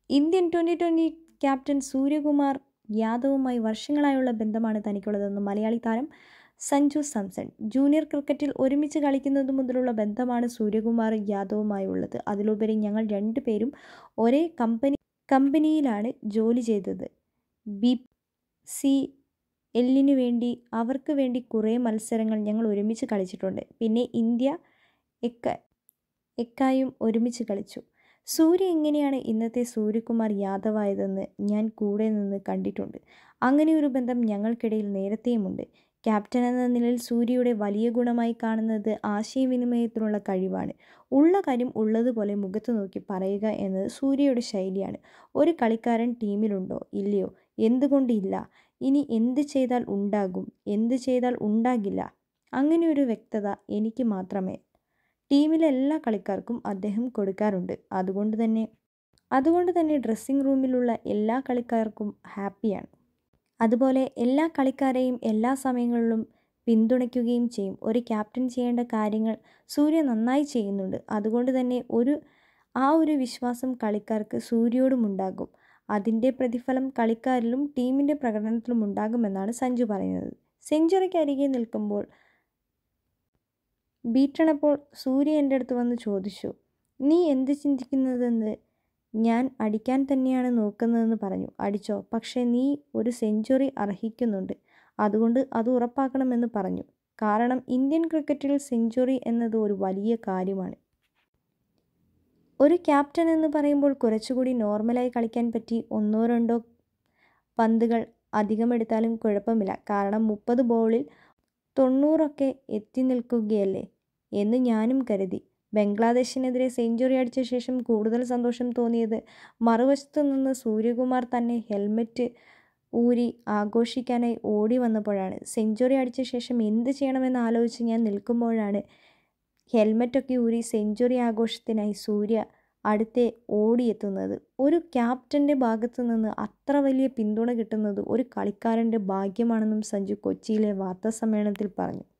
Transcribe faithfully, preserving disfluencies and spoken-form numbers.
Indian twenty twenty captain Suryakumar യാദവുമായി വർഷങ്ങളായുള്ള ബന്ധമാണ് തനിക്കുള്ളതെന്ന് മലയാളി താരം സഞ്ജു സാംസൺ. ജൂനിയർ ക്രിക്കറ്റിൽ ഒരുമിച്ച് കളിക്കുന്നതു മുതലുള്ള ബന്ധമാണ് സൂര്യകുമാർ യാദവുമായുള്ളത്. അതിലുപരി ഞങ്ങൾ രണ്ടുപേരും ഒരേ കമ്പനി കമ്പനിയിലാണ് ജോലി ചെയ്തത്. ബി സി എല്ലിനു വേണ്ടി അവർക്ക് വേണ്ടി കുറേ മത്സരങ്ങൾ ഞങ്ങൾ ഒരുമിച്ച് കളിച്ചിട്ടുണ്ട്. പിന്നെ ഇന്ത്യ എക്ക എക്കായും ഒരുമിച്ച് കളിച്ചു. സൂര്യ എങ്ങനെയാണ് ഇന്നത്തെ സൂര്യകുമാർ യാദവായതെന്ന് ഞാൻ കൂടെ നിന്ന് കണ്ടിട്ടുണ്ട്. അങ്ങനെയൊരു ബന്ധം ഞങ്ങൾക്കിടയിൽ നേരത്തെയുമുണ്ട്. ക്യാപ്റ്റൻ എന്ന നിലയിൽ സൂര്യയുടെ വലിയ ഗുണമായി കാണുന്നത് ആശയവിനിമയത്തിനുള്ള കഴിവാണ്. ഉള്ള കാര്യം ഉള്ളതുപോലെ മുഖത്ത് നോക്കി പറയുക എന്നത് സൂര്യയുടെ ശൈലിയാണ്. ഒരു കളിക്കാരൻ ടീമിലുണ്ടോ ഇല്ലയോ, എന്തുകൊണ്ട് ഇല്ല, ഇനി എന്ത് ചെയ്താൽ ഉണ്ടാകും, എന്ത് ചെയ്താൽ ഉണ്ടാകില്ല, അങ്ങനെയൊരു വ്യക്തത എനിക്ക് മാത്രമേ ടീമിലെ എല്ലാ കളിക്കാർക്കും അദ്ദേഹം കൊടുക്കാറുണ്ട്. അതുകൊണ്ട് തന്നെ അതുകൊണ്ട് തന്നെ ഡ്രസ്സിംഗ് റൂമിലുള്ള എല്ലാ കളിക്കാർക്കും ഹാപ്പിയാണ്. അതുപോലെ എല്ലാ കളിക്കാരെയും എല്ലാ സമയങ്ങളിലും പിന്തുണയ്ക്കുകയും ചെയ്യും. ഒരു ക്യാപ്റ്റൻ ചെയ്യേണ്ട കാര്യങ്ങൾ സൂര്യ നന്നായി ചെയ്യുന്നുണ്ട്. അതുകൊണ്ട് തന്നെ ഒരു ആ ഒരു വിശ്വാസം കളിക്കാർക്ക് സൂര്യയോടും ഉണ്ടാകും. അതിൻ്റെ പ്രതിഫലം കളിക്കാരിലും ടീമിൻ്റെ പ്രകടനത്തിലും ഉണ്ടാകുമെന്നാണ് സഞ്ജു പറയുന്നത്. സെഞ്ചുറിക്ക് അരികെ നിൽക്കുമ്പോൾ ബീറ്റണപ്പോൾ സൂര്യ എൻ്റെ അടുത്ത് വന്ന് ചോദിച്ചു, നീ എന്ത് ചിന്തിക്കുന്നതെന്ന്. ഞാൻ അടിക്കാൻ തന്നെയാണ് നോക്കുന്നതെന്ന് പറഞ്ഞു. അടിച്ചോ, പക്ഷേ നീ ഒരു സെഞ്ചുറി അർഹിക്കുന്നുണ്ട്, അതുകൊണ്ട് അത് ഉറപ്പാക്കണമെന്ന് പറഞ്ഞു. കാരണം ഇന്ത്യൻ ക്രിക്കറ്റിൽ സെഞ്ചുറി എന്നത് ഒരു വലിയ കാര്യമാണ്. ഒരു ക്യാപ്റ്റൻ എന്ന് പറയുമ്പോൾ കുറച്ചുകൂടി നോർമലായി കളിക്കാൻ പറ്റി ഒന്നോ രണ്ടോ പന്തുകൾ അധികമെടുത്താലും കുഴപ്പമില്ല. കാരണം മുപ്പത് ബോളിൽ തൊണ്ണൂറൊക്കെ എത്തി നിൽക്കുകയല്ലേ എന്ന് ഞാനും കരുതി. ബംഗ്ലാദേശിനെതിരെ സെഞ്ചുറി അടിച്ച ശേഷം കൂടുതൽ സന്തോഷം തോന്നിയത് മറുവശത്തു നിന്ന് സൂര്യകുമാർ തന്നെ ഹെൽമെറ്റ് ഊരി ആഘോഷിക്കാനായി ഓടി വന്നപ്പോഴാണ്. സെഞ്ചുറി അടിച്ച ശേഷം എന്ത് ചെയ്യണമെന്ന് ആലോചിച്ച് ഞാൻ നിൽക്കുമ്പോഴാണ് ഹെൽമെറ്റൊക്കെ ഊരി സെഞ്ചുറി ആഘോഷത്തിനായി സൂര്യ അടുത്തെ ഓടിയെത്തുന്നത്. ഒരു ക്യാപ്റ്റൻ്റെ ഭാഗത്തു നിന്ന് അത്ര വലിയ പിന്തുണ കിട്ടുന്നത് ഒരു കളിക്കാരൻ്റെ ഭാഗ്യമാണെന്നും സഞ്ജു കൊച്ചിയിലെ വാർത്താ സമ്മേളനത്തിൽ പറഞ്ഞു.